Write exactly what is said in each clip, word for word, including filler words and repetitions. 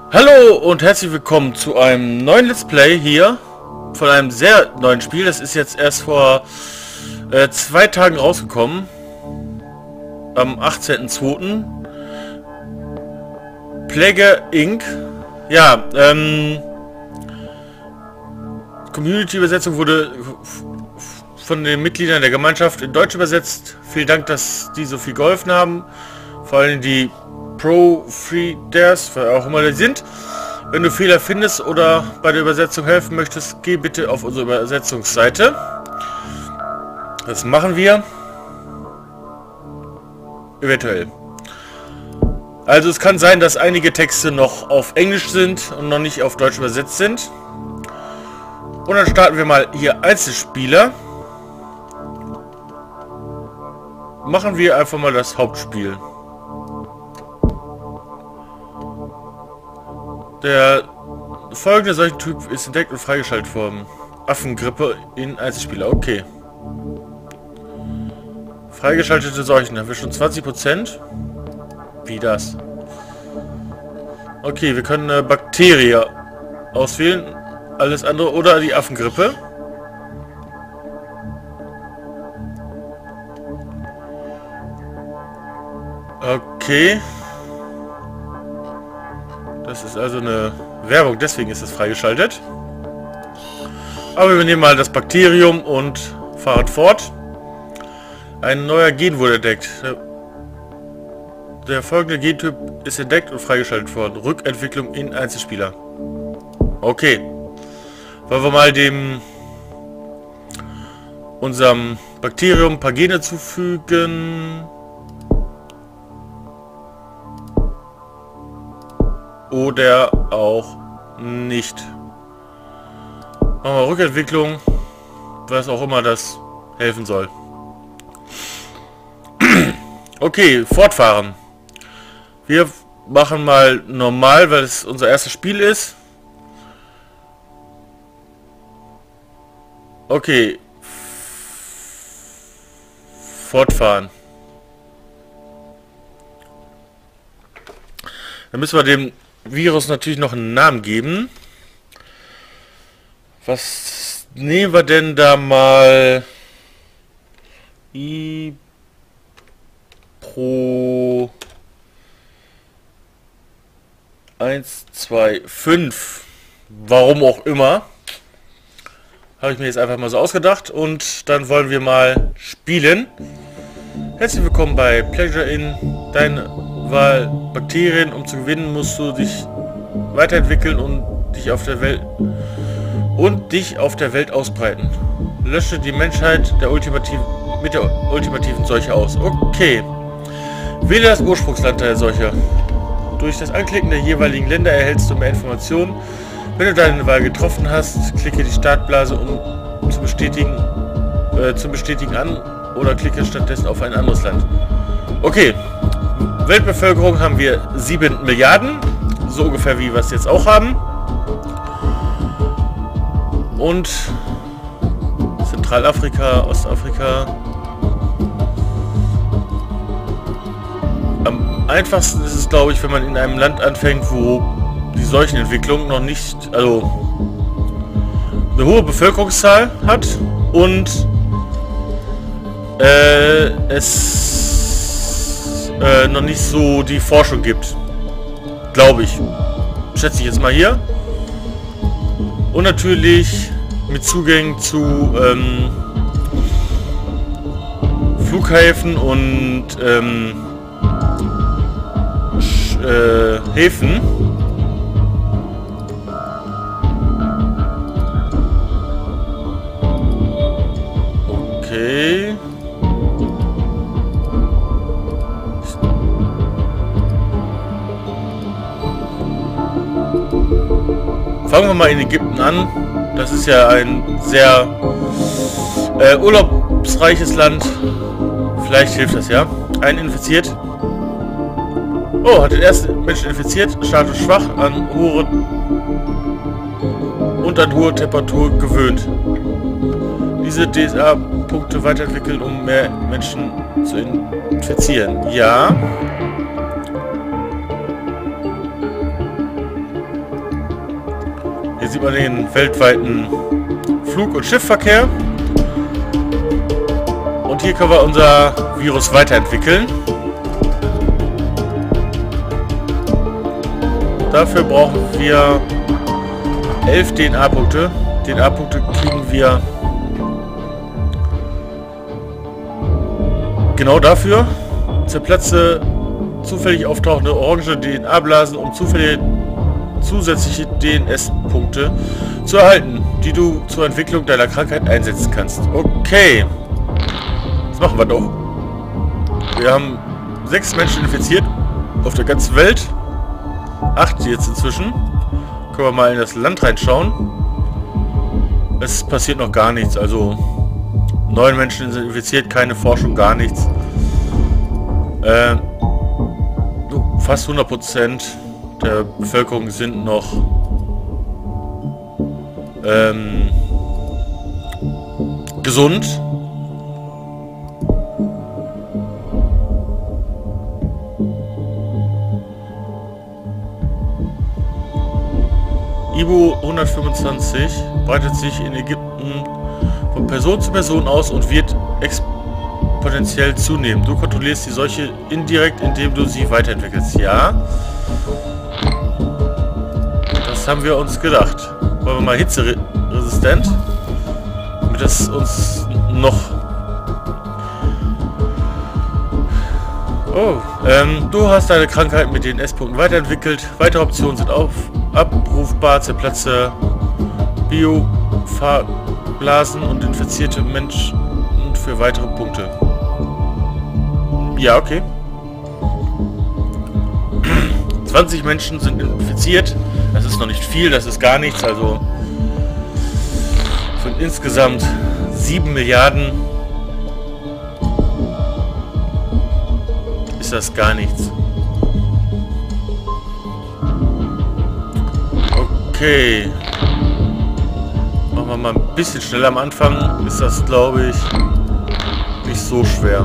Hallo und herzlich willkommen zu einem neuen Let's Play hier von einem sehr neuen Spiel. Das ist jetzt erst vor äh, zwei Tagen rausgekommen, am achtzehnten zweiten Plague Incorporated. Ja, ähm, Community-Übersetzung wurde von den Mitgliedern der Gemeinschaft in Deutsch übersetzt. Vielen Dank, dass die so viel geholfen haben. Vor allem die Pro-Freeders, wer auch immer die sind. Wenn du Fehler findest oder bei der Übersetzung helfen möchtest, geh bitte auf unsere Übersetzungsseite. Das machen wir. Eventuell. Also es kann sein, dass einige Texte noch auf Englisch sind und noch nicht auf Deutsch übersetzt sind. Und dann starten wir mal hier Einzelspieler. Machen wir einfach mal das Hauptspiel. Der folgende Seuchentyp ist entdeckt und freigeschaltet worden. Affengrippe in Einzelspieler. Okay. Freigeschaltete Seuchen. Haben wir schon zwanzig Prozent? Wie das? Okay, wir können eine Bakterie auswählen. Alles andere. Oder die Affengrippe. Okay. Das ist also eine Werbung, deswegen ist es freigeschaltet. Aber wir nehmen mal das Bakterium und fahren fort. Ein neuer Gen wurde entdeckt. Der folgende Gentyp ist entdeckt und freigeschaltet worden. Rückentwicklung in Einzelspieler. Okay. Wollen wir mal dem unserem Bakterium ein paar Gene zufügen. Oder auch nicht. Machen wir Rückentwicklung, was auch immer das helfen soll. Okay, fortfahren. Wir machen mal normal, weil es unser erstes Spiel ist. Okay. Fortfahren. Dann müssen wir dem Virus natürlich noch einen Namen geben. Was nehmen wir denn da mal? I Pro eins, zwei, fünf. Warum auch immer. Habe ich mir jetzt einfach mal so ausgedacht. Und dann wollen wir mal spielen. Herzlich willkommen bei Pleasure in deine Wahl Bakterien. Um zu gewinnen, musst du dich weiterentwickeln und dich auf der Welt und dich auf der Welt ausbreiten. Lösche die Menschheit der ultimativen mit der ultimativen Seuche aus. Okay. Wähle das Ursprungsland der Seuche. Durch das Anklicken der jeweiligen Länder erhältst du mehr Informationen. Wenn du deine Wahl getroffen hast, klicke die Startblase, um zu bestätigen, äh, zum Bestätigen an, oder klicke stattdessen auf ein anderes Land. Okay. Weltbevölkerung haben wir sieben Milliarden, so ungefähr wie wir es jetzt auch haben. Und Zentralafrika, Ostafrika. Am einfachsten ist es, glaube ich, wenn man in einem Land anfängt, wo die Seuchenentwicklung noch nicht, also eine hohe Bevölkerungszahl hat und äh, es Äh, noch nicht so die Forschung gibt. Glaube ich. Schätze ich jetzt mal hier. Und natürlich mit Zugängen zu ähm, Flughäfen und ähm, äh, Häfen. Okay. Fangen wir mal in Ägypten an. Das ist ja ein sehr äh, urlaubsreiches Land. Vielleicht hilft das ja. Einen infiziert. Oh, hat den ersten Menschen infiziert. Status schwach, an hohe und an hohe Temperatur gewöhnt. Diese D S A-Punkte weiterentwickeln, um mehr Menschen zu infizieren. Ja. Hier sieht man den weltweiten Flug- und Schiffverkehr. Und hier können wir unser Virus weiterentwickeln. Dafür brauchen wir elf D N A-Punkte. D N A-Punkte kriegen wir genau dafür. Zerplatze zufällig auftauchende orange D N A-Blasen, um zufällige zusätzliche D N S-Punkte zu erhalten, die du zur Entwicklung deiner Krankheit einsetzen kannst. Okay. Das machen wir doch. Wir haben sechs Menschen infiziert auf der ganzen Welt. Acht jetzt inzwischen. Können wir mal in das Land reinschauen. Es passiert noch gar nichts. Also neun Menschen sind infiziert, keine Forschung, gar nichts. Äh, fast hundert Prozent der Bevölkerung sind noch ähm, gesund. Ibu hundertfünfundzwanzig breitet sich in Ägypten von Person zu Person aus und wird exponentiell zunehmen. Du kontrollierst die Seuche indirekt, indem du sie weiterentwickelst. Ja. Das haben wir uns gedacht. Wollen wir mal hitzeresistent? Damit das uns noch... Oh, ähm, du hast deine Krankheit mit den S-Punkten weiterentwickelt. Weitere Optionen sind auf abrufbar, Zerplatze, Biofarblasen und infizierte Menschen für weitere Punkte. Ja, okay. zwanzig Menschen sind infiziert. Das ist noch nicht viel, das ist gar nichts. Also von insgesamt sieben Milliarden ist das gar nichts. Okay. Machen wir mal ein bisschen schneller. Am Anfang ist das, glaube ich, nicht so schwer.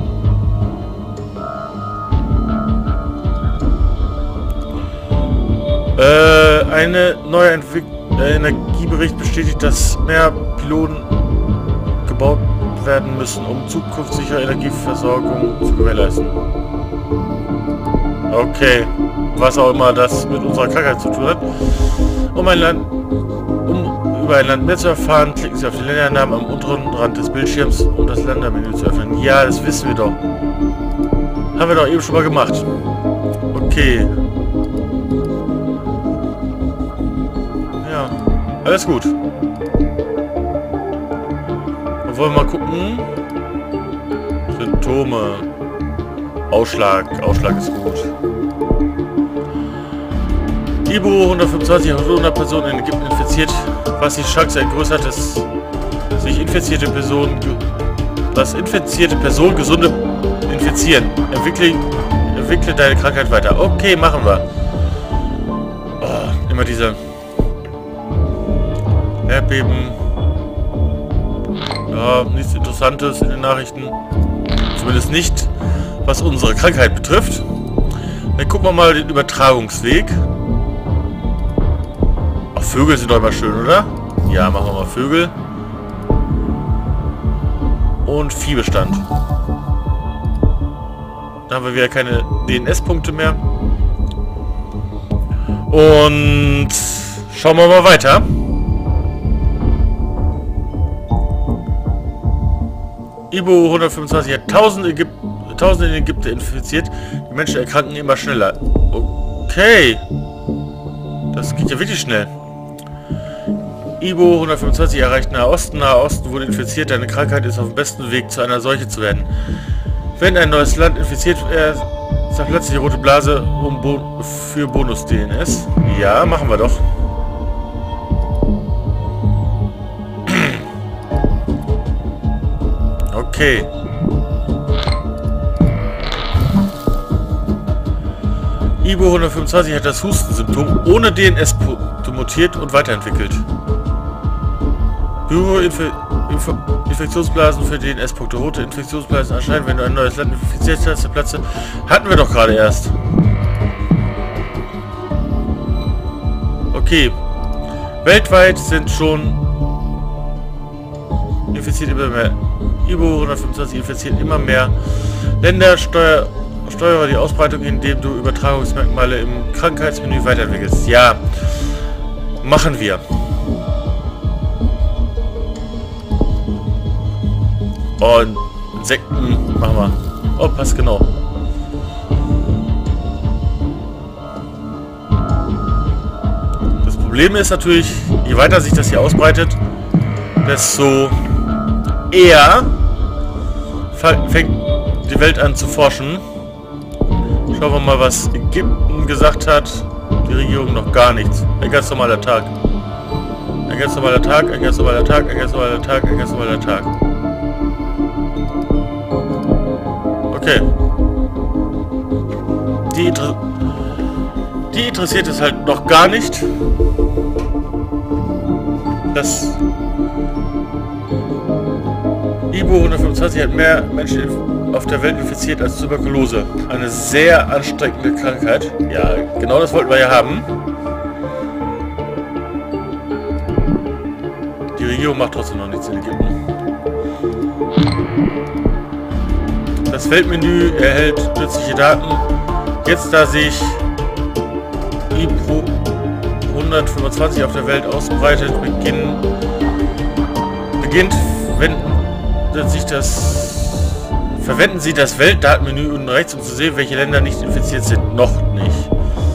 Äh, eine neue Entwick äh, Energiebericht bestätigt, dass mehr Piloten gebaut werden müssen, um zukunftssichere Energieversorgung zu gewährleisten. Okay. Was auch immer das mit unserer Krankheit zu tun hat. Um ein Land, um über ein Land mehr zu erfahren, klicken Sie auf den Ländernamen am unteren Rand des Bildschirms, um das Ländermenü zu öffnen. Ja, das wissen wir doch. Haben wir doch eben schon mal gemacht. Okay. Ja, alles gut. Dann wollen wir mal gucken. Symptome. Ausschlag. Ausschlag ist gut. Ibu hundertfünfundzwanzig hat hundert Personen in Ägypten infiziert, was die Chance vergrößert, dass sich infizierte Personen, dass infizierte Personen gesunde infizieren. Entwickle, entwickle deine Krankheit weiter. Okay, machen wir. Oh, immer diese Erdbeben. Ja, nichts Interessantes in den Nachrichten. Zumindest nicht, was unsere Krankheit betrifft. Dann gucken wir mal den Übertragungsweg. Vögel sind doch immer schön, oder? Ja, machen wir mal Vögel. Und Viehbestand. Da haben wir wieder keine D N S-Punkte mehr. Und schauen wir mal weiter. Ibu hundertfünfundzwanzig hat tausend Ägyp Tausende in Ägypten infiziert. Die Menschen erkranken immer schneller. Okay. Das geht ja wirklich schnell. Ibu hundertfünfundzwanzig erreicht Nahe Osten. Nahe Osten wurde infiziert. Deine Krankheit ist auf dem besten Weg, zu einer Seuche zu werden. Wenn ein neues Land infiziert wird, zerplatzt die rote Blase um Bo für Bonus-D N S. Ja, machen wir doch. Okay. Ibu hundertfünfundzwanzig hat das Hustensymptom ohne D N S-Punkte mutiert und weiterentwickelt. Büro-Inf Infektionsblasen für D N S-Punkte. Rote Infektionsblasen erscheinen, wenn du ein neues Land infiziert hast. Der Platz hatten wir doch gerade erst. Okay. Weltweit sind schon infiziert immer mehr. Ibo hundertfünfundzwanzig infiziert immer mehr Länder. Steuer, steuere die Ausbreitung, indem du Übertragungsmerkmale im Krankheitsmenü weiterentwickelst. Ja, machen wir. Und Insekten machen wir. Oh, passt genau. Das Problem ist natürlich, je weiter sich das hier ausbreitet, desto eher fängt die Welt an zu forschen. Schauen wir mal, was Ägypten gesagt hat. Die Regierung noch gar nichts. Ein ganz normaler Tag. Ein ganz normaler Tag, ein ganz normaler Tag, ein ganz normaler Tag, ein ganz normaler Tag. Okay. Die, Inter die interessiert es halt noch gar nicht. Das Ibo hundertfünfundzwanzig hat mehr Menschen auf der Welt infiziert als Tuberkulose. Eine sehr ansteckende Krankheit. Ja, genau das wollten wir ja haben. Die Regierung macht trotzdem noch nichts in Ägypten. Das Weltmenü erhält nützliche Daten. Jetzt, da sich Ibo hundertfünfundzwanzig auf der Welt ausbreitet, beginn, beginnt, wenn sich das, verwenden Sie das Weltdatenmenü unten rechts, um zu sehen, welche Länder nicht infiziert sind. Noch nicht.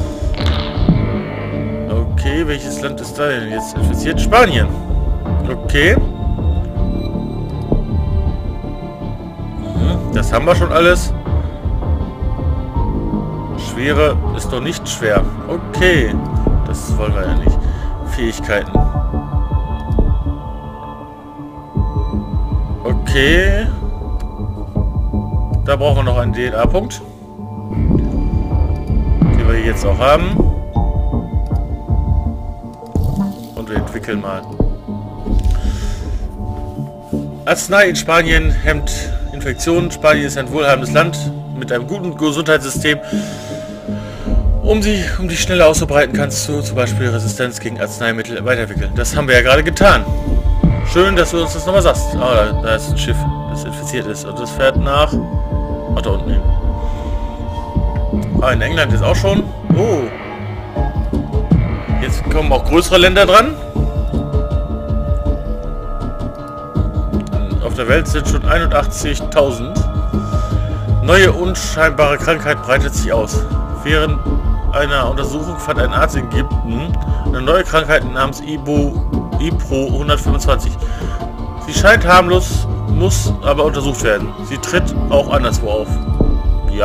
Okay, welches Land ist da denn jetzt infiziert? Spanien. Okay. Das haben wir schon alles. Schwere ist doch nicht schwer. Okay. Das wollen wir ja nicht. Fähigkeiten. Okay. Da brauchen wir noch einen D N A-Punkt. Den wir jetzt auch haben. Und wir entwickeln mal. Arznei in Spanien hemmt Infektionen. Spanien ist ein wohlhabendes Land mit einem guten Gesundheitssystem. Um sie, um dich schneller auszubreiten, kannst du zum Beispiel Resistenz gegen Arzneimittel weiterentwickeln. Das haben wir ja gerade getan. Schön, dass du uns das nochmal sagst. Ah, da, da ist ein Schiff, das infiziert ist. Und das fährt nach... Ach, da unten hin. Ah, in England ist auch schon. Oh. Jetzt kommen auch größere Länder dran. Auf der Welt sind schon einundachtzigtausend. Neue unscheinbare Krankheit breitet sich aus. Während einer Untersuchung fand ein Arzt in Ägypten eine neue Krankheit namens Ibo, Ibro hundertfünfundzwanzig. Sie scheint harmlos, muss aber untersucht werden. Sie tritt auch anderswo auf. Ja.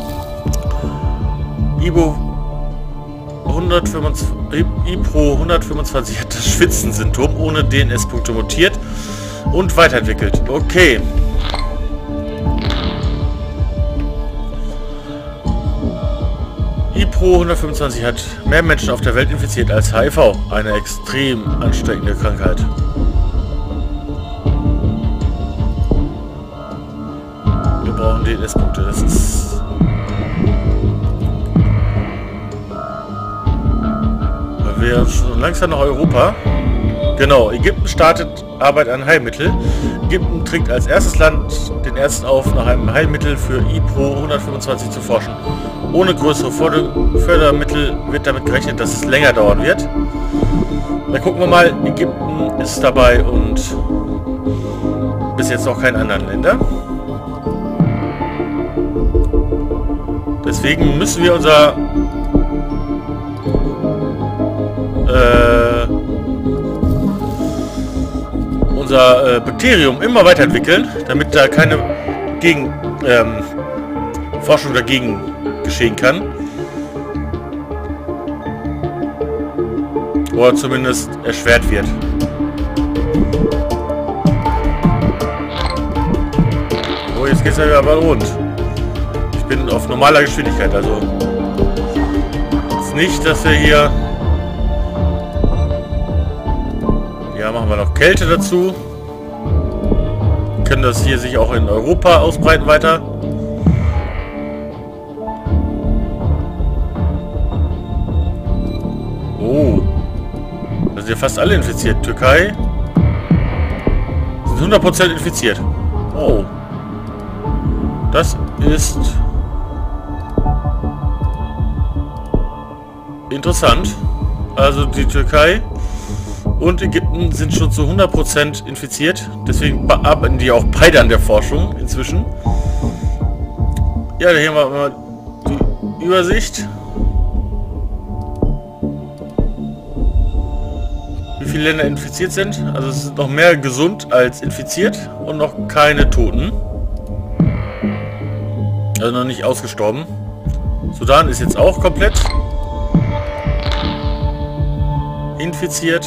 Ibo hundertfünfundzwanzig, Ibro hundertfünfundzwanzig hat das Schwitzen-Symptom ohne D N S-Punkte mutiert und weiterentwickelt. Okay. Ibro hundertfünfundzwanzig hat mehr Menschen auf der Welt infiziert als H I V. Eine extrem ansteckende Krankheit. Wir brauchen D N S-Punkte. Das ist... Wir schon langsam nach Europa. Genau, Ägypten startet Arbeit an Heilmittel. Ägypten trägt als erstes Land den Ärzten auf, nach einem Heilmittel für Ibro hundertfünfundzwanzig zu forschen. Ohne größere Fördermittel wird damit gerechnet, dass es länger dauern wird. Dann gucken wir mal, Ägypten ist dabei und bis jetzt noch kein anderen Länder. Deswegen müssen wir unser äh, unser äh, Bakterium immer weiterentwickeln, damit da keine Gegen, ähm, Forschung dagegen geschehen kann. Oder zumindest erschwert wird. Oh, jetzt geht es ja aber rund. Ich bin auf normaler Geschwindigkeit, also ist nicht, dass wir hier... Ja, machen wir noch Kälte dazu. Können das hier sich auch in Europa ausbreiten weiter. sind ja fast alle infiziert. Türkei sind hundert Prozent infiziert. Oh. Das ist interessant. Also die Türkei und Ägypten sind schon zu hundert Prozent infiziert. Deswegen arbeiten die auch beide an der Forschung inzwischen. Ja, hier haben wir mal die Übersicht. Wie viele Länder infiziert sind. Also es sind noch mehr gesund als infiziert und noch keine Toten. Also noch nicht ausgestorben. Sudan ist jetzt auch komplett infiziert.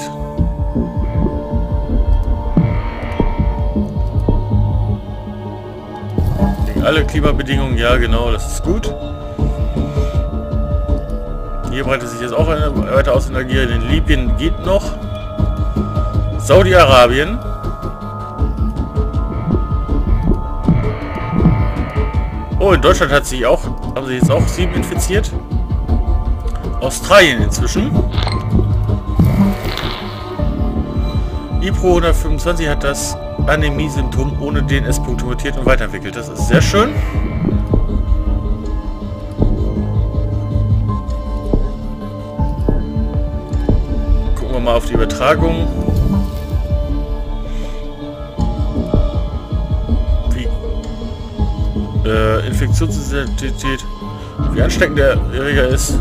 Gegen alle Klimabedingungen, ja genau, das ist gut. Hier breitet sich jetzt auch eine, weiter aus in Algerien. In Libyen geht noch. Saudi-Arabien. Oh, in Deutschland hat sich auch, haben sich jetzt auch sieben infiziert. Australien inzwischen. I P R O hundertfünfundzwanzig hat das Anämie-Symptom ohne D N S-Punkte mutiert und weiterentwickelt. Das ist sehr schön. Gucken wir mal auf die Übertragung. Wie äh, Infektionsintensität, wie ansteckend der Erreger ist.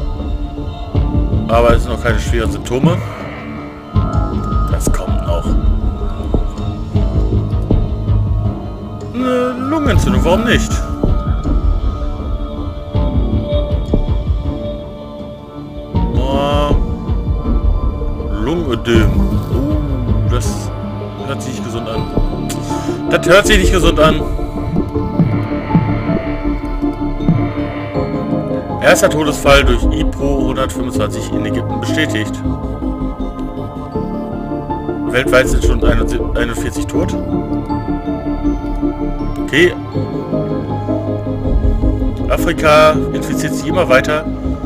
Aber es sind noch keine schweren Symptome. Das kommt noch. Eine Lungenentzündung, warum nicht? Oh, Lungenödem. Oh, das hört sich nicht gesund an. Das hört sich nicht gesund an. Erster Todesfall durch I P R O hundertfünfundzwanzig in Ägypten bestätigt. Weltweit sind schon einundvierzig tot. Okay. Afrika infiziert sich immer weiter.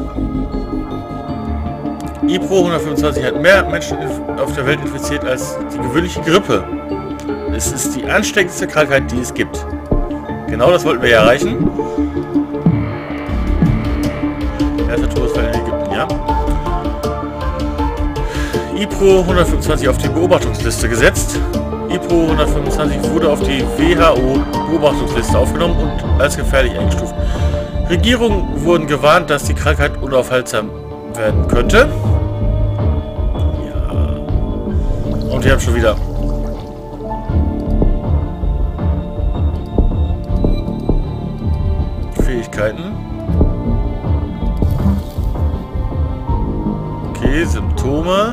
I P R O hundertfünfundzwanzig hat mehr Menschen auf der Welt infiziert als die gewöhnliche Grippe. Es ist die ansteckendste Krankheit, die es gibt. Genau das wollten wir ja erreichen. Erster Todesfall in Ägypten, ja. I P R O hundertfünfundzwanzig auf die Beobachtungsliste gesetzt. I P R O hundertfünfundzwanzig wurde auf die W H O-Beobachtungsliste aufgenommen und als gefährlich eingestuft. Regierungen wurden gewarnt, dass die Krankheit unaufhaltsam werden könnte. Ja. Und wir haben schon wieder Fähigkeiten. Okay, Symptome.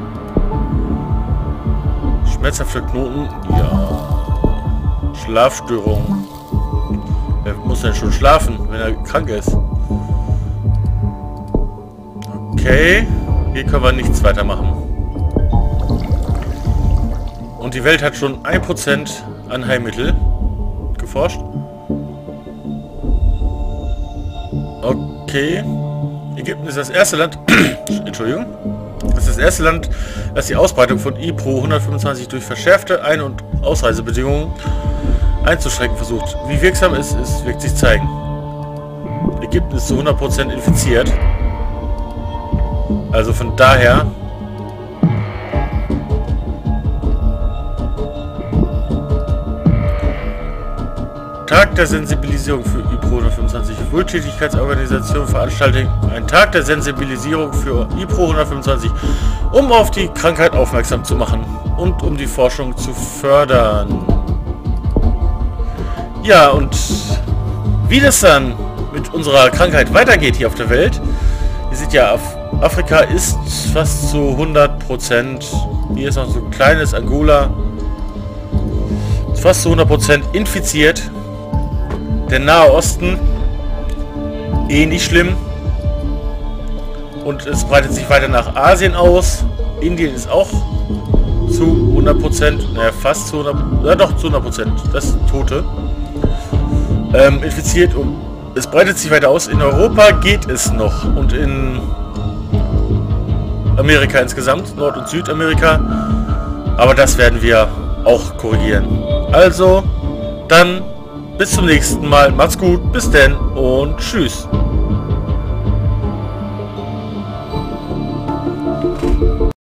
Schmerzhafte Knoten. Ja. Schlafstörung. Wer muss denn schon schlafen, wenn er krank ist? Okay. Hier können wir nichts weitermachen. Und die Welt hat schon ein Prozent an Heilmittel geforscht. Okay. Ägypten ist das erste Land, Entschuldigung, das ist das erste Land, das die Ausbreitung von I P R O hundertfünfundzwanzig durch verschärfte Ein- und Ausreisebedingungen einzuschränken versucht. Wie wirksam es ist, wird sich zeigen. Ägypten ist zu hundert Prozent infiziert. Also von daher Tag der Sensibilisierung für I P R O hundertfünfundzwanzig. Wohltätigkeitsorganisation veranstaltet einen Tag der Sensibilisierung für I P R O hundertfünfundzwanzig, um auf die Krankheit aufmerksam zu machen und um die Forschung zu fördern. Ja, und wie das dann mit unserer Krankheit weitergeht hier auf der Welt, ihr seht ja, Af Afrika ist fast zu hundert Prozent, hier ist noch so ein kleines Angola, fast zu hundert Prozent infiziert. Der Nahe Osten eh nicht schlimm. Und es breitet sich weiter nach Asien aus. Indien ist auch zu hundert Prozent, naja, fast zu hundert Prozent, ja doch zu hundert Prozent, das sind Tote. Ähm, infiziert und es breitet sich weiter aus. In Europa geht es noch. Und in Amerika insgesamt, Nord- und Südamerika. Aber das werden wir auch korrigieren. Also, dann bis zum nächsten Mal. Macht's gut, bis denn und tschüss.